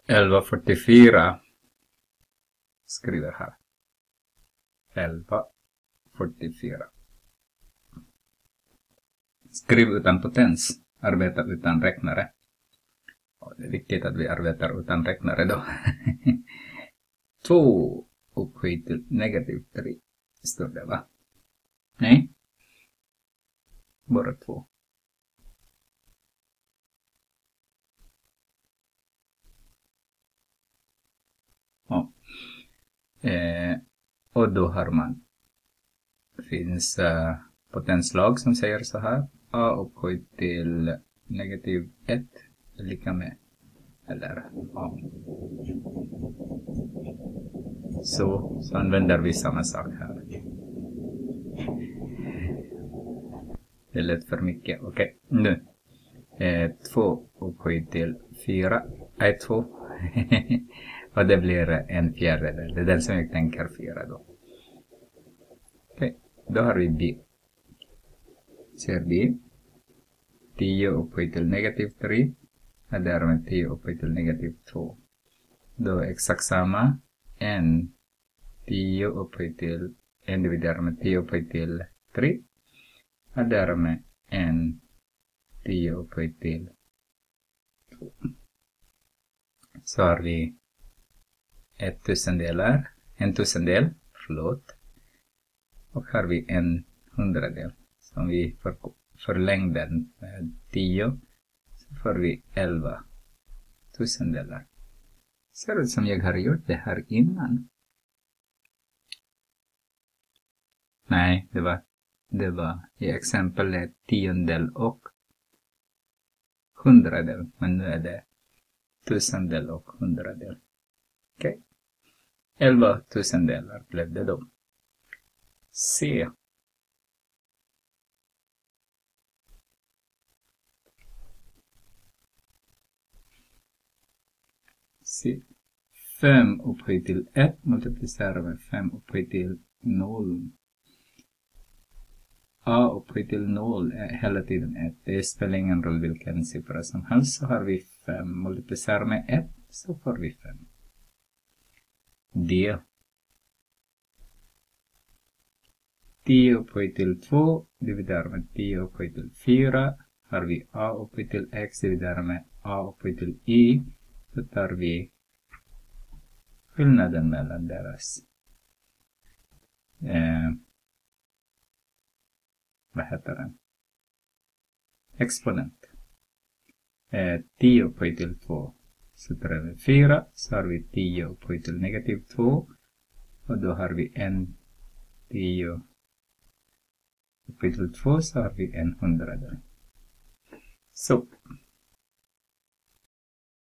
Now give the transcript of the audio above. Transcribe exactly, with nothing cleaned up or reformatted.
elva fyrtiofyra skriver här. elva fyrtiofyra. Skriv utan potens. Arbeta utan räknare. Och det är viktigt att vi arbetar utan räknare då. två upphöjt till negativ tre. Står det va? Nej. Bara två. Ja. Eh, och då har man. Det finns uh, potenslag som säger så här. A upphöjt till negativ ett är lika med. Eller A. Så, så använder vi samma sak här. Det är lätt för mycket. Okej, okay. Nu. Eh, två upphöjt till fyra. Nej, två. Och det blir en fjärdedel. Det är den som jag tänker fyra då. Okej, okay. Då har vi B. Ser B. tio upphöjt till negativ tre. Och därmed tio upphöjt till negativ två. Då är exakt samma. En tio upphöjt till en dividerat med tio upphöjt till tre. Och därmed en tio upphöjt till två. Så har vi ett tusendelar. En tusendel. Förlåt. Och har vi en hundradel. Som vi för, förlängde med tio. Så får vi elva tusendelar. Ser ut som jag har gjort det här innan. Nej, det var, det var i exempel tiondel och hundradel. Men nu är det tusendel och hundradel. Okej. Okay. elva tusendelar blev det då. C. C. fem upphöjt till ett multiplicerar med fem upphöjt till noll. A upphöjt till noll är hela tiden ett. Det spelar ingen roll vilken siffra som helst. Så har vi fem multiplicerar med ett så får vi fem. D. tio upphöjt till två dividerar med tio upphöjt till fyra. Har vi A upphöjt till x dividerar med A upphöjt till y. Så tar vi skillnaden mellan deras eh, vad heter den? Exponent. Eh, tio upphöjt till två. Så tar vi fyra. Så har vi tio upphöjt till negativ två. Och då har vi en tio upphöjt till två. Så har vi en hundradel. Så.